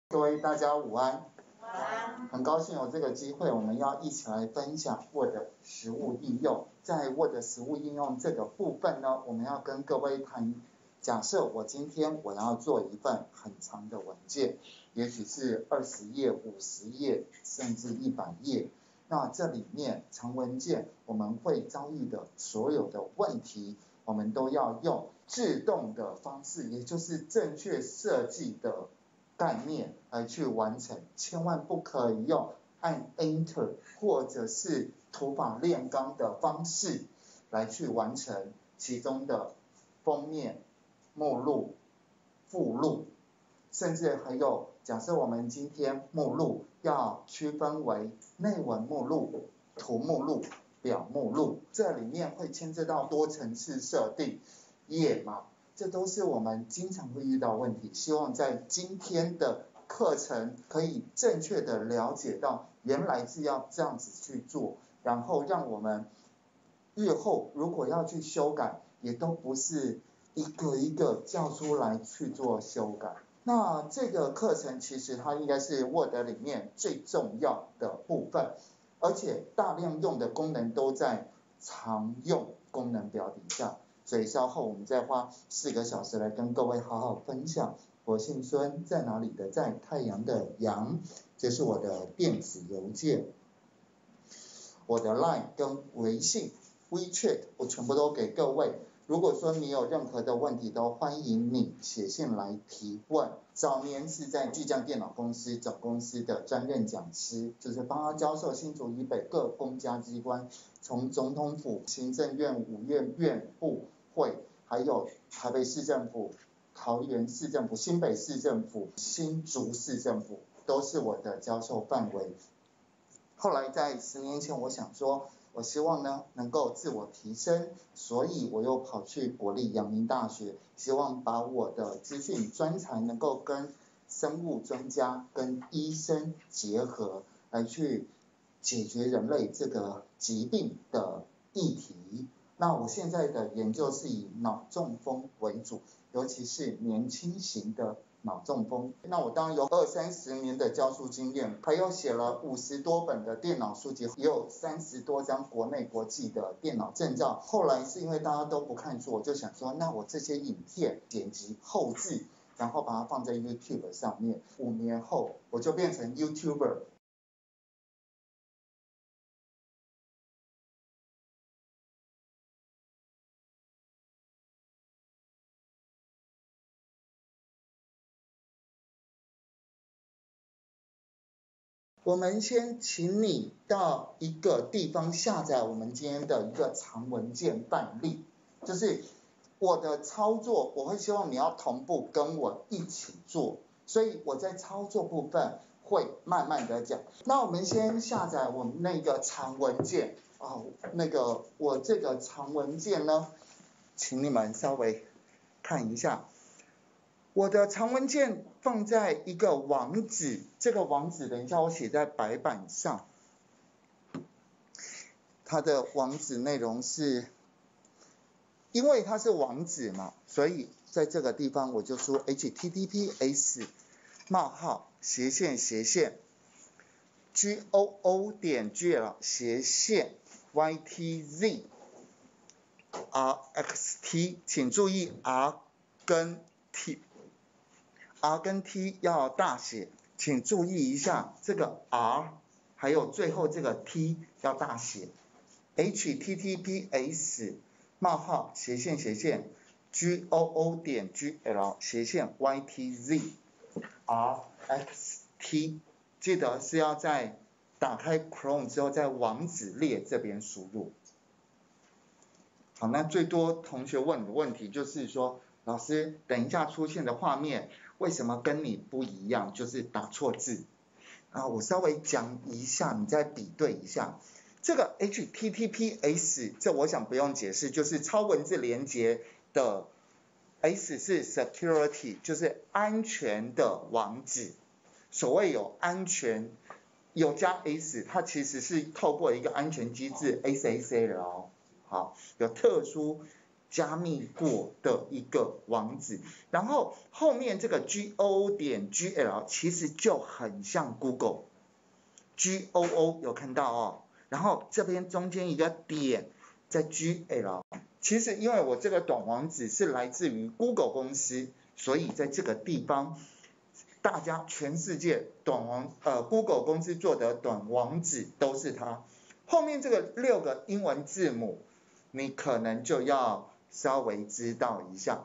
各位大家午安。很高兴有这个机会，我们要一起来分享 Word 实务应用。在 Word 实务应用这个部分呢，我们要跟各位谈，假设我今天我要做一份很长的文件，也许是20页、50页，甚至100页。那这里面长文件我们会遭遇的所有的问题，我们都要用自动的方式，也就是正确设计的概念来去完成，千万不可以用按 Enter 或者是土法炼钢的方式来去完成其中的封面、目录、附录，甚至还有假设我们今天目录要区分为内文目录、图目录、表目录，这里面会牵涉到多层次设定、页码。这都是我们经常会遇到的问题，希望在今天的课程可以正确的了解到原来是要这样子去做，然后让我们日后如果要去修改，也都不是一个一个叫出来去做修改。那这个课程其实它应该是 Word 里面最重要的部分，而且大量用的功能都在常用功能表底下。所以稍后我们再花4个小时来跟各位好好分享。我姓孙，在哪里的在太阳的阳，这是我的电子邮件，我的 LINE 跟微信 WeChat 我全部都给各位。如果说你有任何的问题，都欢迎你写信来提问。早年是在巨匠电脑公司总公司的专任讲师，就是帮他教授新竹以北各公家机关，从总统府、行政院、5院院部会，还有台北市政府、桃园市政府、新北市政府、新竹市政府，都是我的教授范围。后来在10年前，我想说，我希望呢能够自我提升，所以我又跑去国立阳明大学，希望把我的资讯专才能够跟生物专家、跟医生结合，来去解决人类这个疾病的议题。那我现在的研究是以脑中风为主，尤其是年轻型的脑中风。那我当然有20-30年的教书经验，还有写了50多本的电脑书籍，也有30多张国内国际的电脑证照。后来是因为大家都不看书，我就想说，那我这些影片剪辑后制，然后把它放在 YouTube 上面。5年后我就变成 YouTuber。我们先请你到一个地方下载我们今天的一个长文件范例，就是我的操作，我会希望你要同步跟我一起做，所以我在操作部分会慢慢的讲。那我们先下载我们那个长文件我这个长文件呢，请你们稍微看一下。我的长文件放在一个网址，这个网址等一下我写在白板上。它的网址内容是，因为它是网址嘛，所以在这个地方我就说 https:// GOO.GL/ytz/rxt， 请注意 R 跟 T。R 跟 T 要大写，请注意一下这个 R 还有最后这个 T 要大写。https://GOO.GL/ytz/rxt， 记得是要在打开 Chrome 之后在网址列这边输入。好，那最多同学问的问题就是说，老师等一下出现的画面为什么跟你不一样，就是打错字。我稍微讲一下，你再比对一下。这个 HTTPS 这我想不用解释，就是超文字连结的 S 是 security， 就是安全的网址。所谓有安全有加 S， 它其实是透过一个安全机制 SSL， 好，有特殊加密过的一个网址，然后后面这个 GOO.GL 其实就很像 Google。GOO 有看到哦，然后这边中间一个点在 GL， 其实因为我这个短网址是来自于 Google 公司，所以在这个地方，大家全世界Google 公司做的短网址都是它。后面这个6个英文字母，你可能就要稍微知道一下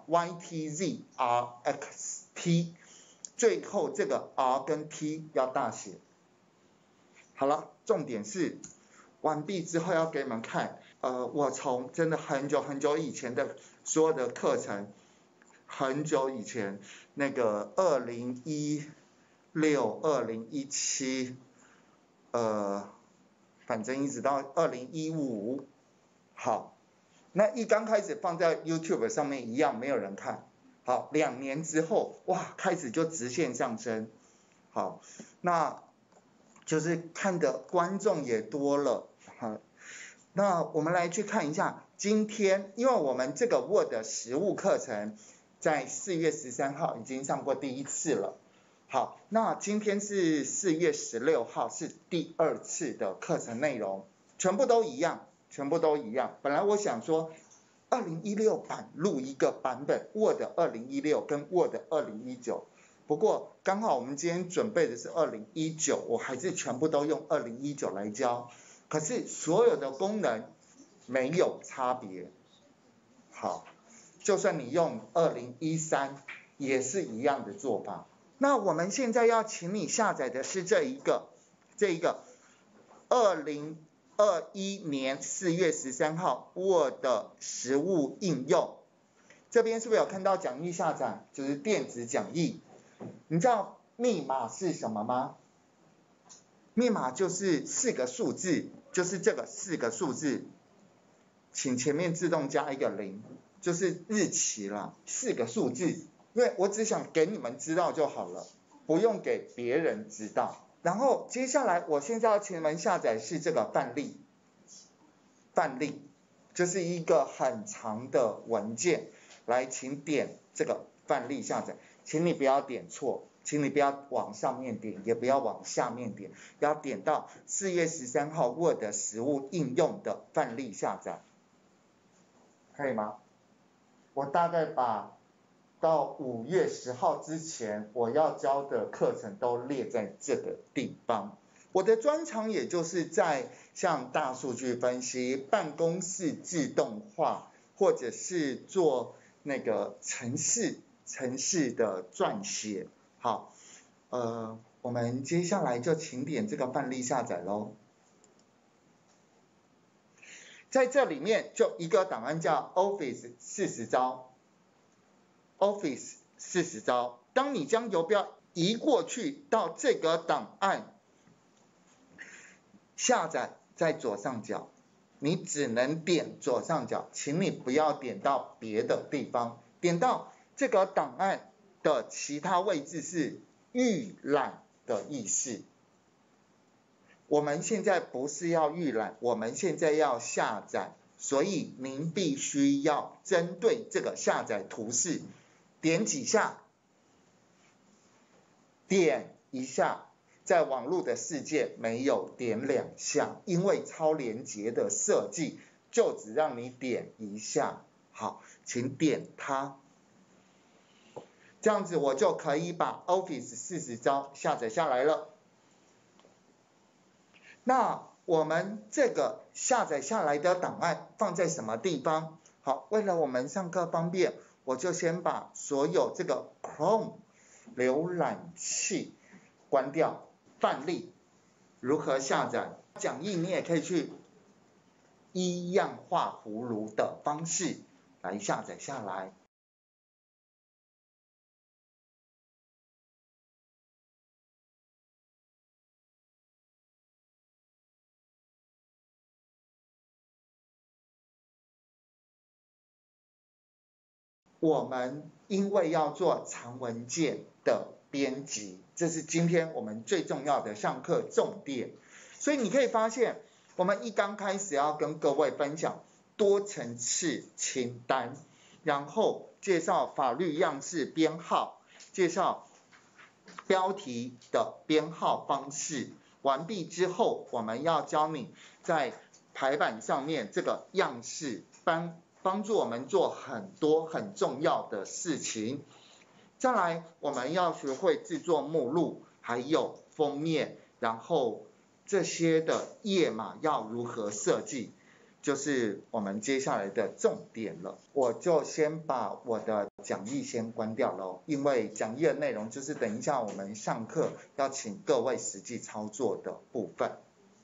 YTZRXT， 最后这个 R 跟 T 要大写。好了，重点是完毕之后要给你们看，我从真的很久很久以前的所有的课程，很久以前那个2016、2017，反正一直到2015，好，那一刚开始放在 YouTube 上面一样没有人看，好，2年之后，哇，开始就直线上升，好，那就是看的观众也多了，好，那我们来去看一下，今天因为我们这个 Word 实务课程在4月13号已经上过第1次了，好，那今天是4月16号是第2次的课程内容，全部都一样，全部都一样。本来我想说2016版录一个版本 Word 2016跟 Word 2019，不过刚好我们今天准备的是2019，我还是全部都用2019来教，可是所有的功能没有差别。好，就算你用2013也是一样的做法。那我们现在要请你下载的是这一个2021年4月13号 Word 实务应用，这边是不是有看到讲义下载，就是电子讲义？你知道密码是什么吗？密码就是4个数字，就是这个4个数字，请前面自动加一个0，就是日期啦，4个数字，因为我只想给你们知道就好了，不用给别人知道。然后接下来我现在要请你们下载是这个范例就是一个很长的文件，来请点这个范例下载，请你不要点错，请你不要往上面点，也不要往下面点，要点到4月13号 Word 实务应用的范例下载，可以吗？我大概把到5月10号之前我要教的课程都列在这个地方。我的专长也就是在像大数据分析、办公室自动化，或者是做那个程式的撰写。好，我们接下来就请点这个范例下载咯。在这里面就一个档案叫 Office 40招 ，Office 40招。当你将游标移过去到这个档案，下载在左上角，你只能点左上角，请你不要点到别的地方。点到这个档案的其他位置是预览的意思。我们现在不是要预览，我们现在要下载，所以您必须要针对这个下载图示点几下，点一下。在网络的世界没有点2下，因为超连结的设计就只让你点一下。好，请点它，这样子我就可以把 Office 40招下载下来了。那我们这个下载下来的档案放在什么地方？好，为了我们上课方便，我就先把所有这个 Chrome 浏览器关掉。范例如何下载？讲义你也可以去一样画葫芦的方式来下载下来。我们因为要做长文件的编辑，这是今天我们最重要的上课重点。所以你可以发现，我们一刚开始要跟各位分享多层次清单，然后介绍法律样式编号，介绍标题的编号方式。完毕之后，我们要教你在排版上面这个样式帮助我们做很多很重要的事情。再来，我们要学会制作目录，还有封面，然后这些的页码要如何设计，就是我们接下来的重点了。我就先把我的讲义先关掉了，因为讲义的内容就是等一下我们上课要请各位实际操作的部分。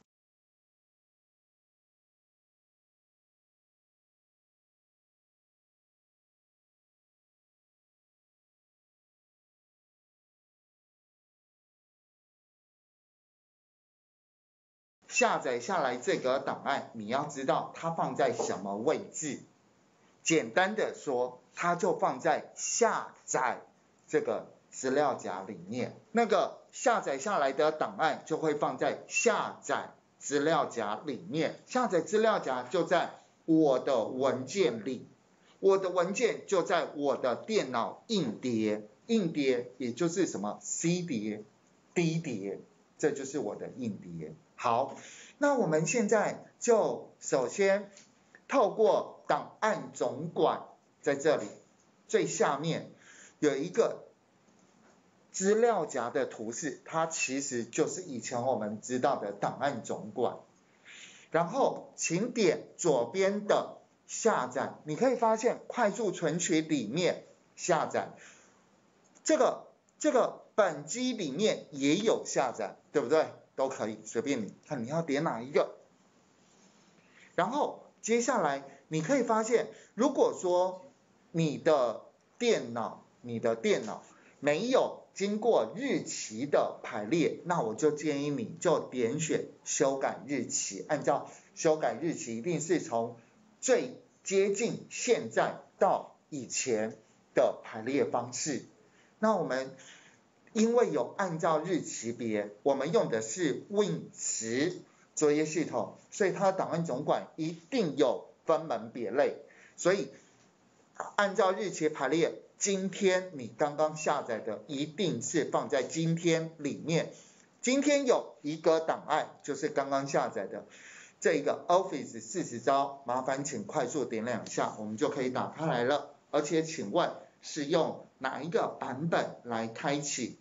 下载下来这个档案，你要知道它放在什么位置。简单的说，它就放在下载这个资料夹里面。那个下载下来的档案就会放在下载资料夹里面。下载资料夹就在我的文件里，我的文件就在我的电脑硬碟，硬碟也就是什么 C 碟、D 碟，这就是我的硬碟。好，那我们现在就首先透过档案总管，在这里最下面有一个资料夹的图示，它其实就是以前我们知道的档案总管。然后请点左边的下载，你可以发现快速存取里面下载，这个本机里面也有下载，对不对？都可以，随便你看你要点哪一个。然后接下来你可以发现，如果说你的电脑没有经过日期的排列，那我就建议你就点选修改日期，按照修改日期一定是从最接近现在到以前的排列方式。那我们因为有按照日期别，我们用的是 Win10 作业系统，所以它的档案总管一定有分门别类，所以按照日期排列，今天你刚刚下载的一定是放在今天里面。今天有一个档案就是刚刚下载的这一个 Office 40招，麻烦请快速点2下，我们就可以打开来了。而且请问是用哪一个版本来开启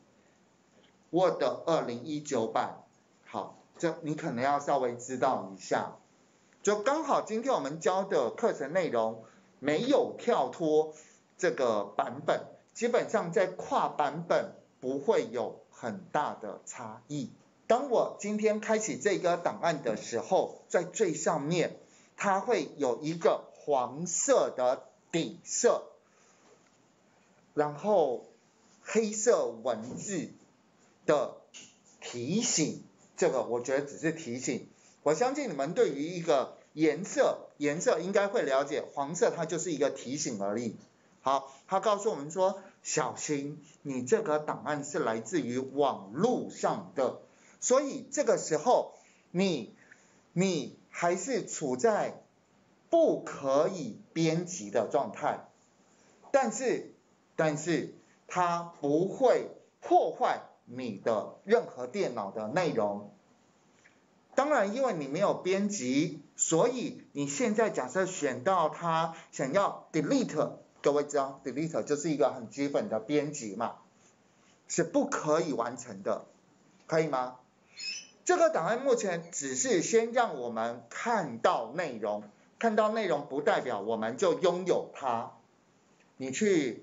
Word 2019版？好，这你可能要稍微知道一下。就刚好今天我们教的课程内容没有跳脱这个版本，基本上在跨版本不会有很大的差异。当我今天开启这个档案的时候，在最上面它会有一个黄色的底色，然后黑色文字的提醒，这个我觉得只是提醒。我相信你们对于一个颜色应该会了解，黄色它就是一个提醒而已。好，它告诉我们说，小心你这个档案是来自于网络上的，所以这个时候你还是处在不可以编辑的状态，但是它不会破坏你的任何电脑的内容。当然因为你没有编辑，所以你现在假设选到它想要 delete， 各位知道 delete 就是一个很基本的编辑嘛，是不可以完成的，可以吗？这个档案目前只是先让我们看到内容，看到内容不代表我们就拥有它。你去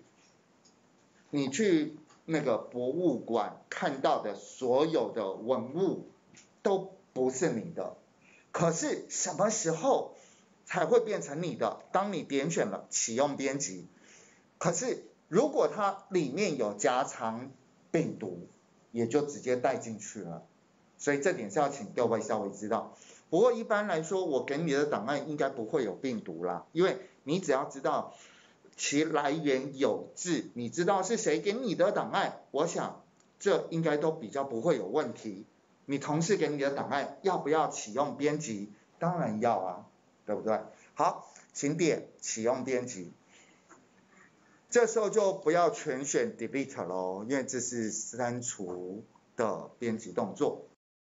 那个博物馆看到的所有的文物都不是你的，可是什么时候才会变成你的？当你点选了启用编辑，可是如果它里面有夹藏病毒，也就直接带进去了，所以这点是要请各位稍微知道。不过一般来说，我给你的档案应该不会有病毒啦，因为你只要知道其来源有字，你知道是谁给你的档案，我想这应该都比较不会有问题。你同事给你的档案要不要启用编辑？当然要啊， 对不对？好，请点启用编辑。这时候就不要全选 delete 咯，因为这是删除的编辑动作。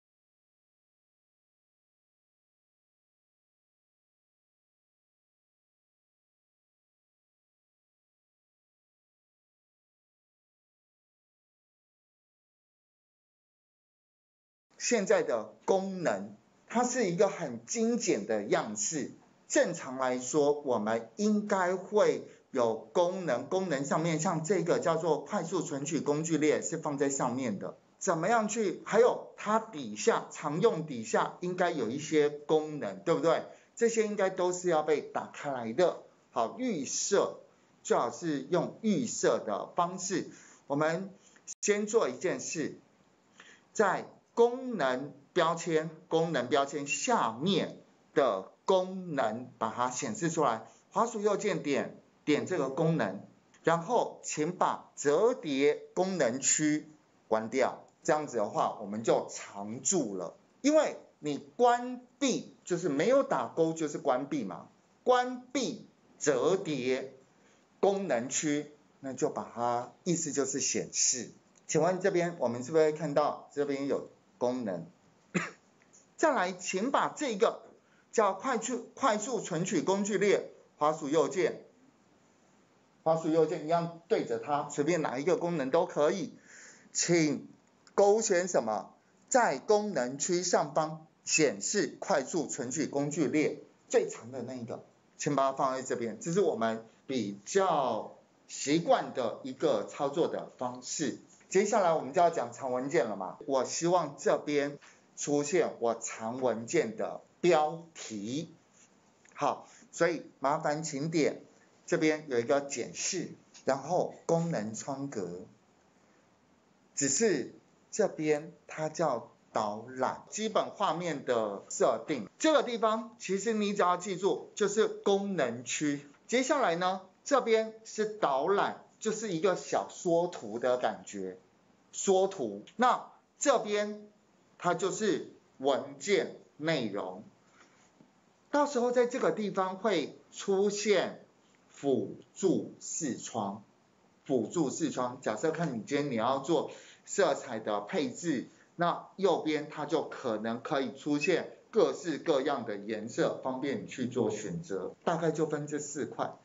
现在的功能，它是一个很精简的样式。正常来说，我们应该会有功能，功能上面像这个叫做快速存取工具列是放在上面的。怎么样去？还有它底下常用底下应该有一些功能，对不对？这些应该都是要被打开来的。好，预设最好是用预设的方式。我们先做一件事，在功能标签下面的功能把它显示出来，滑鼠右键点这个功能，然后请把折叠功能区关掉，这样子的话我们就常驻了。因为你关闭就是没有打勾就是关闭嘛，关闭折叠功能区，那就把它意思就是显示。请问这边我们是不是会看到这边有功能？再来，请把这个叫快速存取工具列，滑鼠右键一样对着它，随便哪一个功能都可以，请勾选什么？在功能区上方显示快速存取工具列最长的那一个，请把它放在这边，这是我们比较习惯的一个操作的方式。接下来我们就要讲长文件了嘛，我希望这边出现我长文件的标题。好，所以麻烦请点这边有一个检视，然后功能窗格，只是这边它叫导览，基本画面的设定，这个地方其实你只要记住就是功能区。接下来呢，这边是导览，就是一个小缩图的感觉，缩图。那这边它就是文件内容，到时候在这个地方会出现辅助视窗。假设看你今天你要做色彩的配置，那右边它就可能可以出现各式各样的颜色，方便你去做选择。大概就分这4块。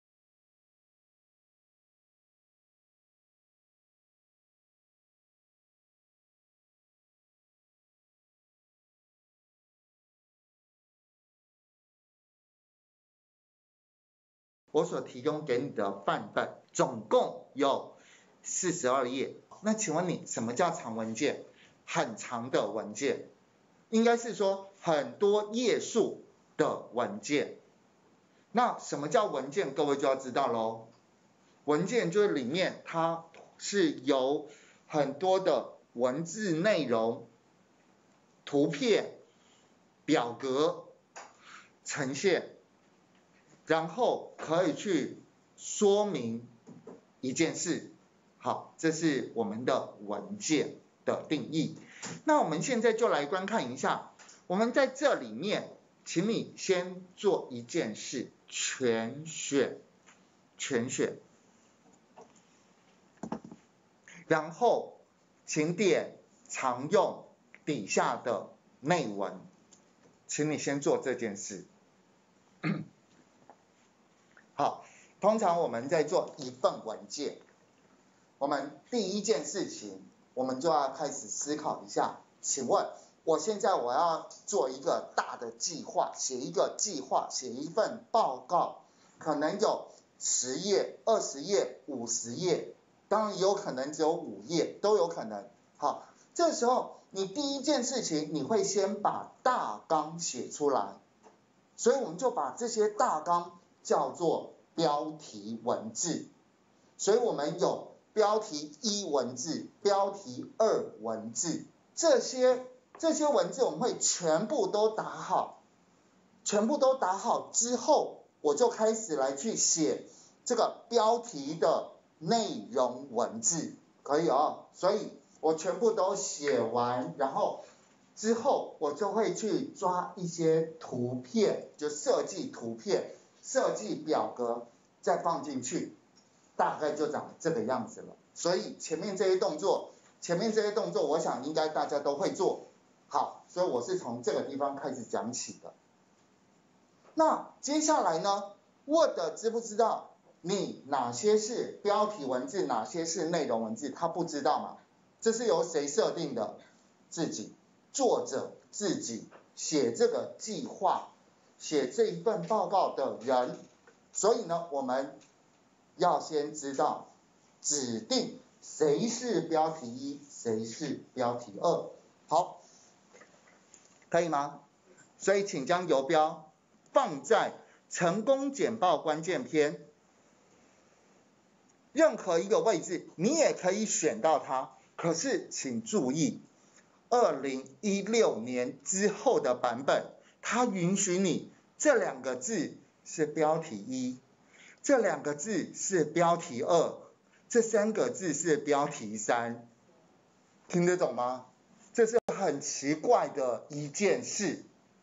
我所提供给你的范本总共有42页。那请问你什么叫长文件？很长的文件，应该是说很多页数的文件。那什么叫文件？各位就要知道咯。文件就是里面它是由很多的文字内容、图片、表格呈现，然后可以去说明一件事。好，这是我们的文件的定义。那我们现在就来观看一下，我们在这里面，请你先做一件事，全选，然后请点常用底下的内文，请你先做这件事。好，通常我们在做一份文件，我们第一件事情，我们就要开始思考一下，请问我现在我要做一个大的计划，写一个计划，写一份报告，可能有10页、20页、50页，当然也有可能只有5页，都有可能。好，这时候你第一件事情，你会先把大纲写出来，所以我们就把这些大纲叫做标题文字。所以我们有标题1文字、标题2文字，这些文字我们会全部都打好，之后，我就开始来去写这个标题的内容文字，可以哦。所以我全部都写完，然后之后我就会去抓一些图片，就设计图片、设计表格，再放进去，大概就长这个样子了。所以前面这些动作，我想应该大家都会做。好，所以我是从这个地方开始讲起的。那接下来呢 ，Word 知不知道你哪些是标题文字，哪些是内容文字？他不知道嘛？这是由谁设定的？自己，作者自己写这个计划，写这一份报告的人。所以呢，我们要先知道指定谁是标题1，谁是标题2。好，可以吗？所以请将游标放在成功简报关键篇任何一个位置，你也可以选到它。可是请注意，2016年之后的版本，它允许你这2个字是标题1，这2个字是标题2，这3个字是标题3。听得懂吗？这是很奇怪的一件事。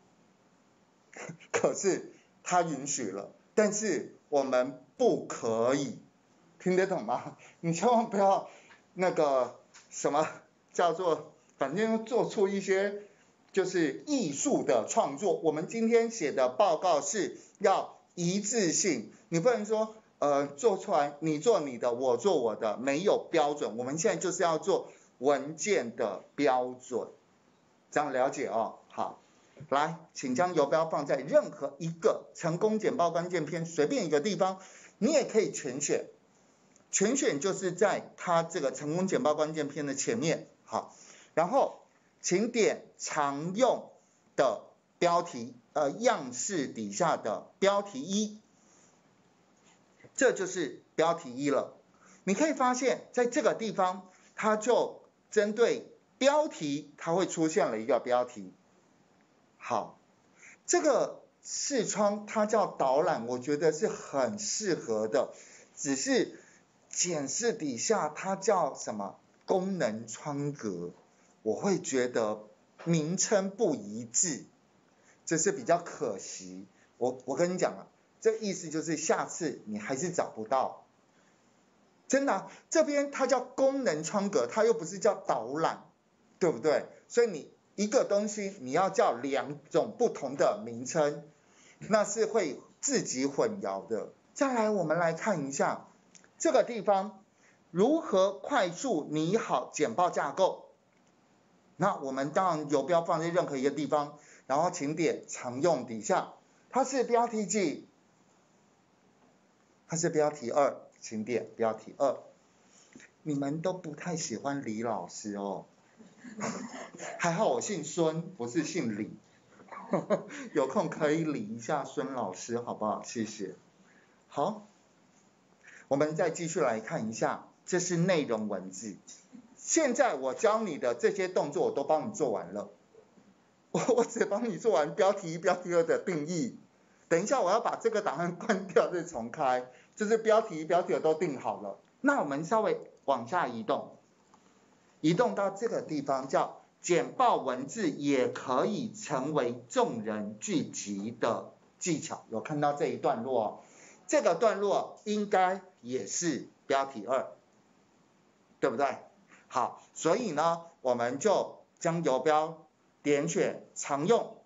可是他允许了，但是我们不可以，听得懂吗？你千万不要那个什么叫做，反正做出一些就是艺术的创作。我们今天写的报告是要一致性，你不能说做出来你做你的，我做我的，没有标准。我们现在就是要做文件的标准，这样了解哦。好。来，请将游标放在任何一个成功简报关键篇随便一个地方，你也可以全选。全选就是在它这个成功简报关键篇的前面。好，然后请点常用的标题样式底下的标题1，这就是标题1了。你可以发现在这个地方，它就针对标题，它会出现了一个标题。好，这个视窗它叫导览，我觉得是很适合的，只是检视底下它叫什么功能窗格，我会觉得名称不一致，这是比较可惜。我跟你讲了，这意思就是下次你还是找不到，真的这边它叫功能窗格，它又不是叫导览，对不对？所以你一个东西你要叫2种不同的名称，那是会自己混淆的。再来我们来看一下这个地方如何快速拟好简报架构。那我们当然游标放在任何一个地方，然后请点常用底下，它是标题几？它是标题2，请点标题2。你们都不太喜欢李老师哦。还好我姓孙，不是姓李。有空可以理一下孙老师好不好？谢谢。好，我们再继续来看一下，这是内容文字。现在我教你的这些动作我都帮你做完了，我只帮你做完标题1、标题2的定义。等一下我要把这个档案关掉再重开，就是标题1、标题2都定好了。那我们稍微往下移动到这个地方，叫简报文字也可以成为众人聚集的技巧。有看到这一段落哦？这个段落应该也是标题2，对不对？好，所以呢，我们就将游标点选常用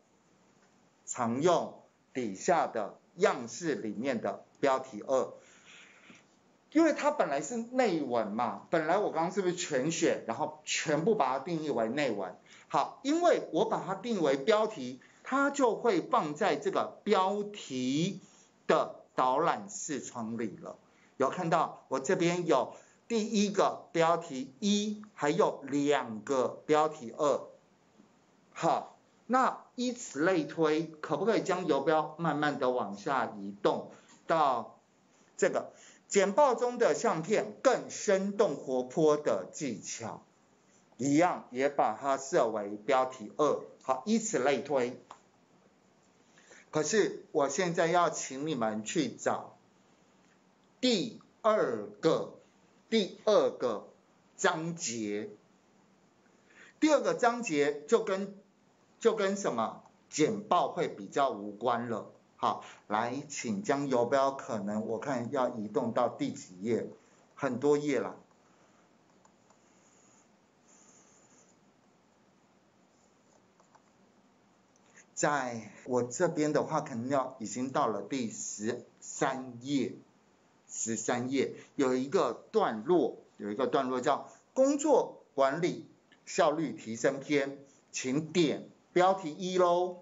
底下的样式里面的标题2。因为它本来是内文嘛，本来我刚刚是不是全选，然后全部把它定义为内文？好，因为我把它定为标题，它就会放在这个标题的导览视窗里了。有看到我这边有第1个标题1，还有2个标题2。好，那以此类推，可不可以将游标慢慢的往下移动到这个简报中的相片更生动活泼的技巧，一样也把它设为标题2。好，以此类推。可是我现在要请你们去找第二个章节。第2个章节就跟就跟什么简报会比较无关了。好，来，请将游标可能我看要移动到第几页，很多页了。在我这边的话，可能已经到了第13页，13页有一个段落叫工作管理效率提升篇，请点标题1咯。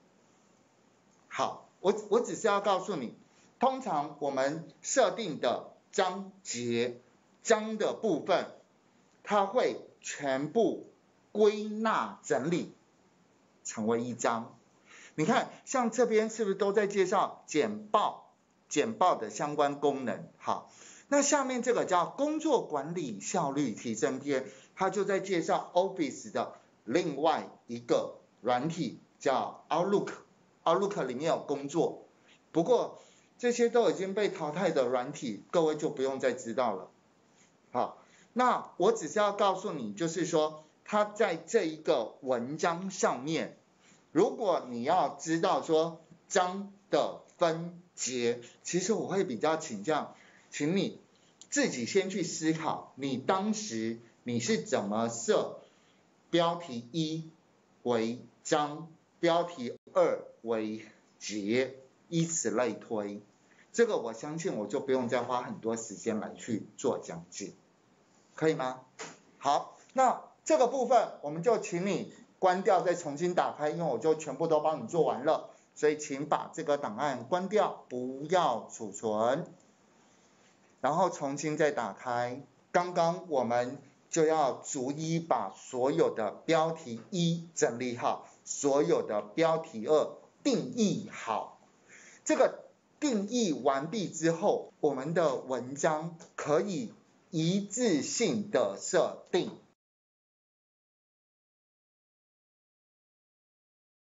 好，我只是要告诉你，通常我们设定的章的部分，它会全部归纳整理成为一章。你看，像这边是不是都在介绍简报的相关功能？好，那下面这个叫工作管理效率提升篇，它就在介绍 Office 的另外一个软体叫 Outlook 里面有工作，不过这些都已经被淘汰的软体，各位就不用再知道了。好，那我只是要告诉你，就是说它在这一个文章上面，如果你要知道说章的分节，其实我会比较倾向，请你自己先去思考，你当时你是怎么设标题1为章，标题2为节，以此类推。这个我相信我就不用再花很多时间来去做讲解，可以吗？好，那这个部分我们就请你关掉再重新打开，因为我就全部都帮你做完了，所以请把这个档案关掉，不要储存，然后重新再打开。刚刚我们就要逐一把所有的标题1整理好，所有的标题2定义好。这个定义完毕之后，我们的文章可以一致性的设定。